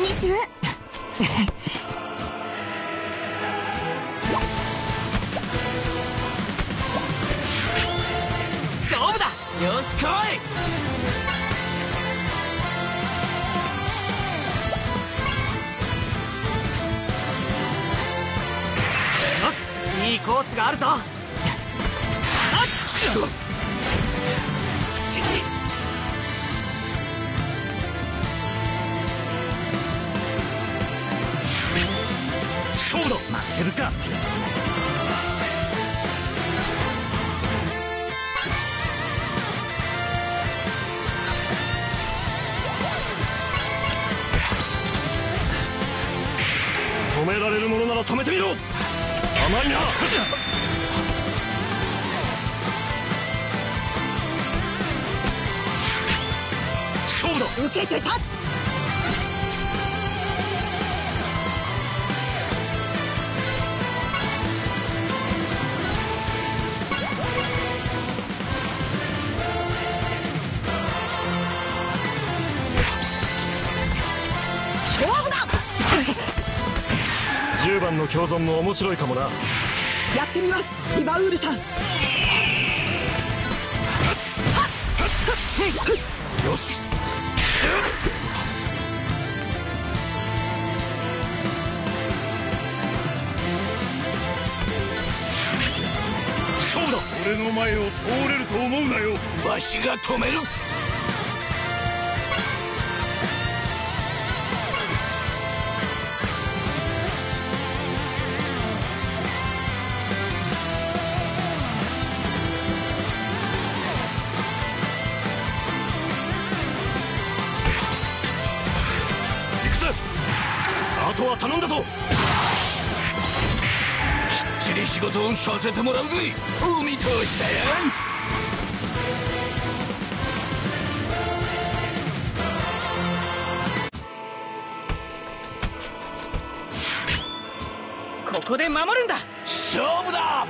んにちは。 勝負だ。よし来い。よし、いいコースがあるぞ。 勝負だ。負けるか。止められるものなら止めてみろ。甘いな。勝負だ。 受けて立つ。勝負だ。 10番の共存も面白いかもな。 やってみます、リバウールさん。 よし。勝負だ。俺の前を通れると思うなよ。わしが止める。あとは頼んだぞ。きっちり仕事をさせてもらうぜ。お見通しだよ。 ここで守るんだ。 勝負だ。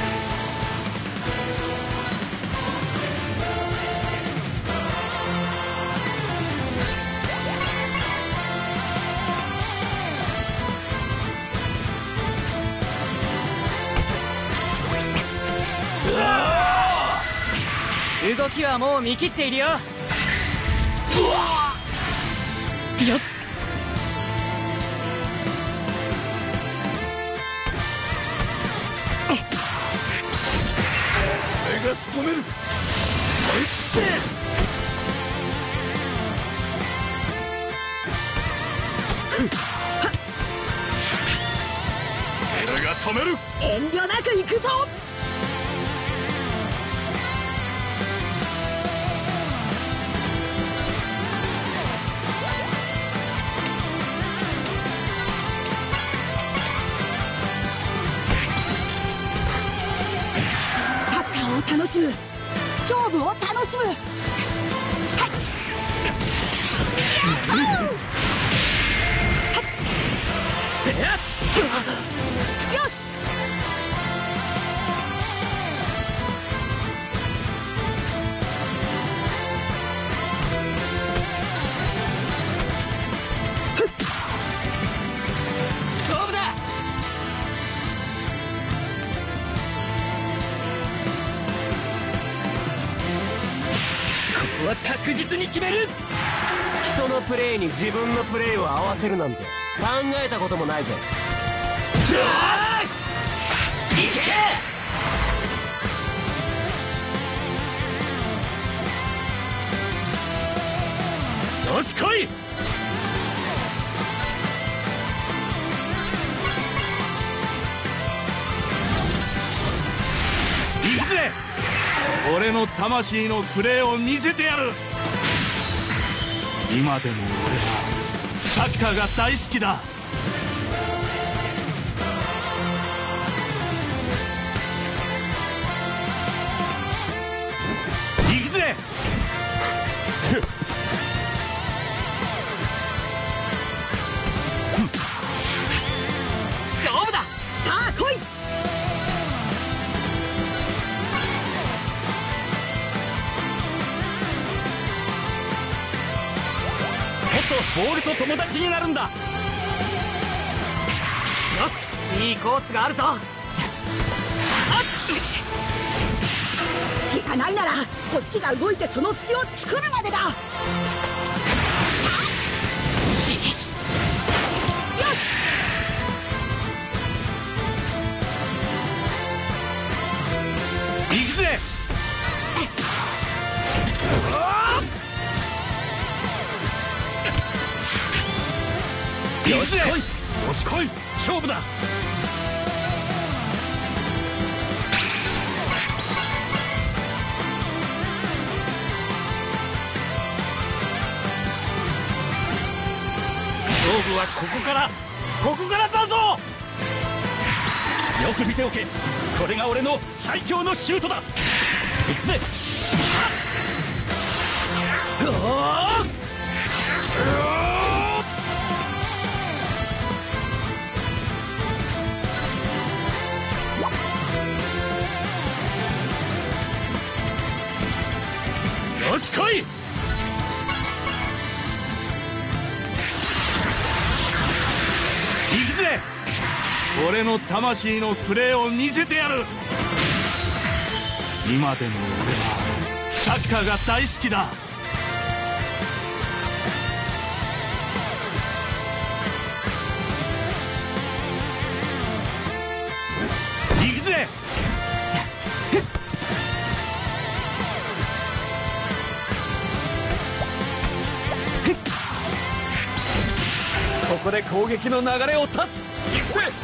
動きはもう見切っているよ。よし。 俺が仕留める。俺が止める。 遠慮なく行くぞ。楽しむ、勝負を楽しむ。はい、よし。 勝負だ。は確実に決める。 人のプレーに自分のプレーを合わせるなんて考えたこともないぜ。 いけ。 よし来い。行くぜ。俺の魂のプレーを見せてやる。今でも俺はサッカーが大好きだ。行くぜ。 勝負だ。 さあ来い。 ボールと友達になるんだ。よし、いいコースがあるぞ。 隙がないならこっちが動いてその隙を作るまでだ。よし、 行くぜ。 よし来い、よし来い、勝負だ。勝負はここからだぞ。よく見ておけ、これが俺の最強のシュートだ。行くぜ。よし来い。 行くぜ。俺の魂のプレーを見せてやる。今でも俺はサッカーが大好きだ。行くぜ。 ここで攻撃の流れを断つ。行くぜ。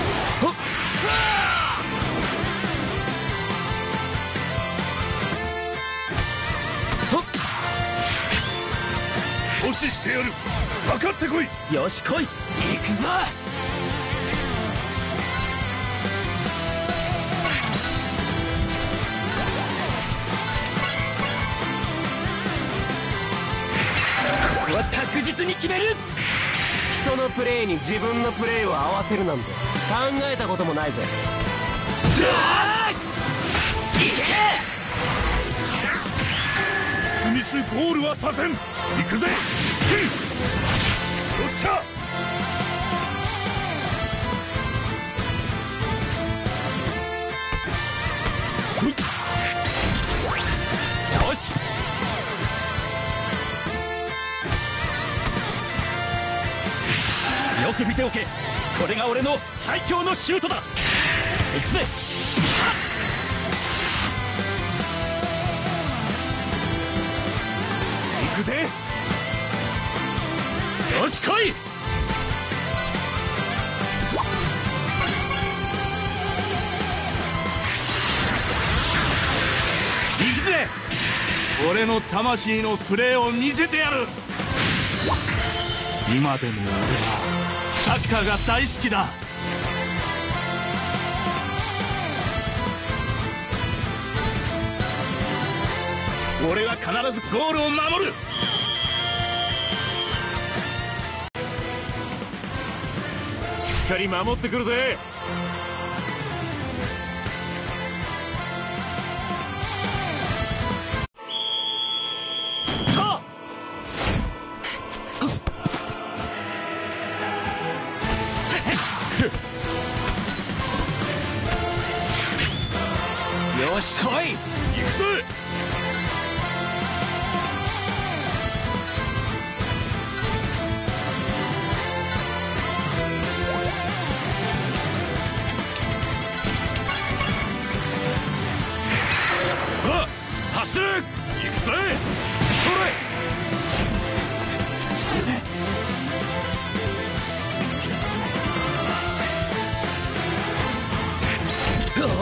阻止してやる。分かってこい。 よし来い。行くぞ。これは確実に決める。 人のプレーに自分のプレーを合わせるなんて考えたこともないぜ。 いけ。 スミスゴールはさせん。行くぜ。よっしゃ。 よし。よく見ておけ、これが俺の最強のシュートだ。行くぜ。行くぜ。よし来い。 行くぜ。俺の魂のプレーを見せてやる。今でも俺はサッカーが大好きだ。俺は必ずゴールを守る。 しっかり守ってくるぜ。 よし来い。行くぜ。走る。行くぜ。それ。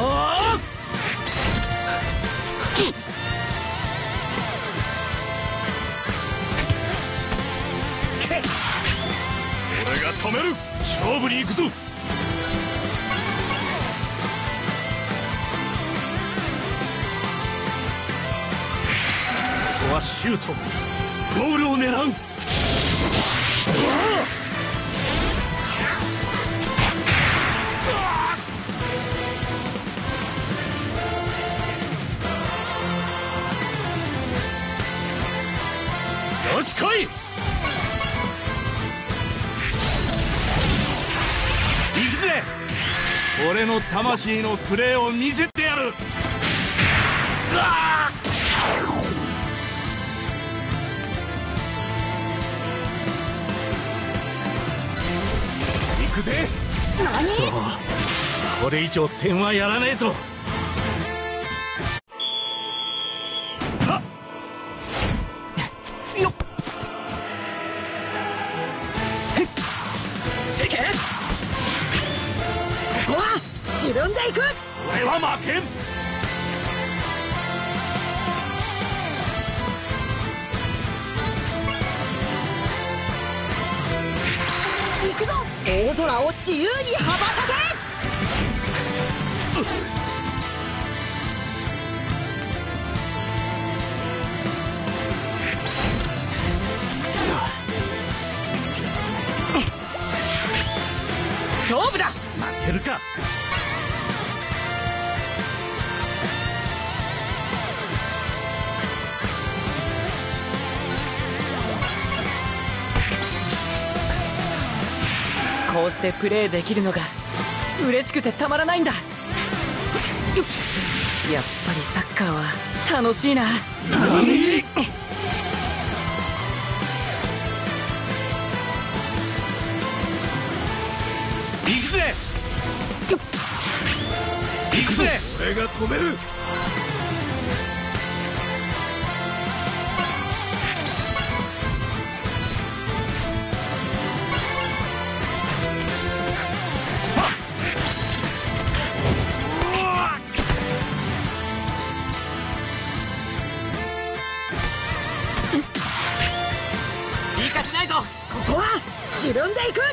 俺が止める。勝負に行くぞ。ここはシュート。ゴールを狙う。よし来い。 俺の魂のプレーを見せてやる。行くぜ。 何？ そう、これ以上点はやらねえぞ。はっよっ、 つけ。ここは自分で行く。 俺は負けん。 行くぞ。大空を自由に羽ばたけ。 勝負だ。 負けるか。 こうしてプレーできるのが嬉しくてたまらないんだ。やっぱりサッカーは楽しいな。 何？行くぜ。行くぜ。俺が止める。 行かせないぞ。 ここは自分で行く。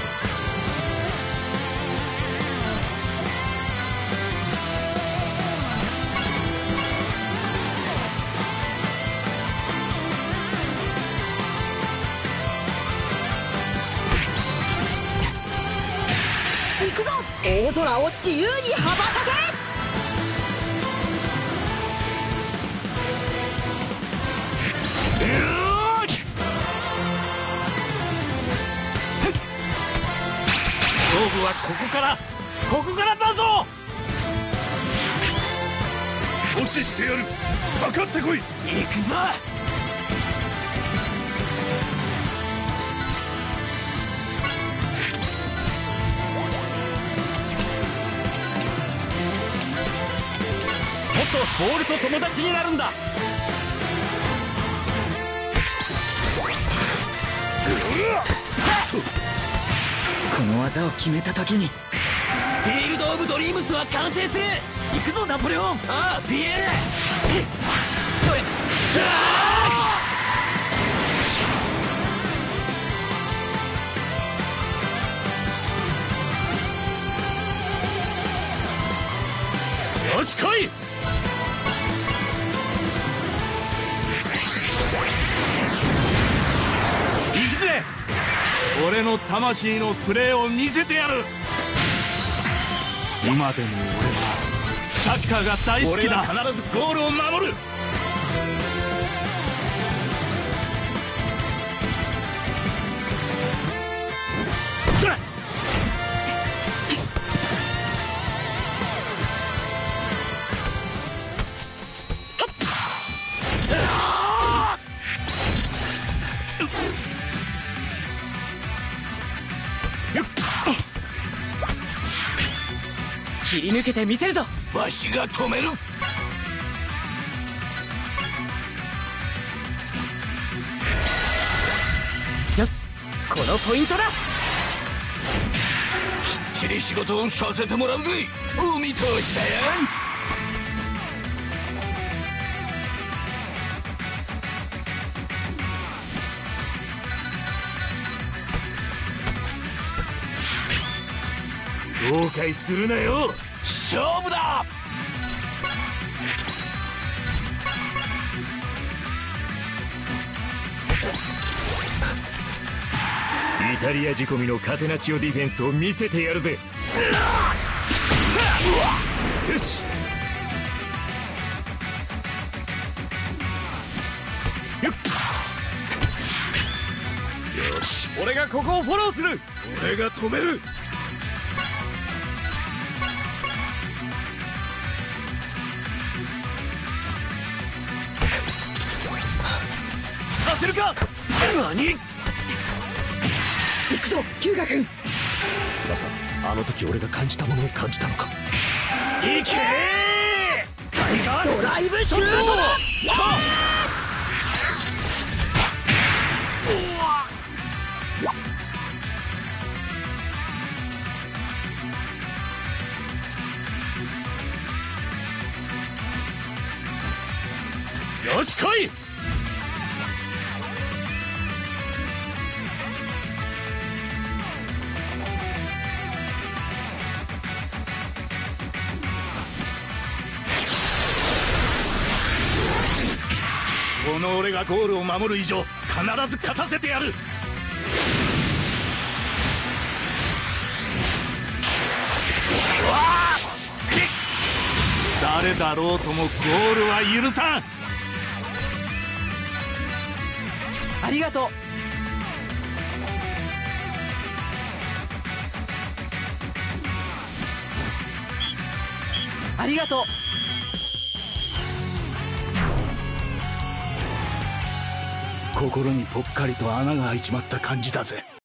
行くぞ。大空を自由に羽ばたけ。 勝負はここからだぞ。阻止してやる。かかってこい。行くぞ。もっとボールと友達になるんだ。 この技を決めた時にフィールド・オブ・ドリームスは完成する。行くぞナポレオン。ああ、ピエール。それ。 よし来い。行くぜ。俺の魂のプレーを見せてやる。今でも俺はサッカーが大好きだ。俺は必ずゴールを守る。 切り抜けてみせるぞ。 わしが止める。 よし、このポイントだ。 きっちり仕事をさせてもらうぜ。お見通しだよ。後悔するなよ。勝負だ。イタリア仕込みのカテナチオディフェンスを見せてやるぜ。よし。よし、俺がここをフォローする。俺が止める。 せるか。何。 行くぞキュウガ君。 翼、あの時俺が感じたものを感じたのか。 いけータイガードライブシュートだ。 よし来い。この俺がゴールを守る以上必ず勝たせてやる。誰だろうともゴールは許さん。 ありがとう。ありがとう。 心にぽっかりと穴が開いちまった感じだぜ。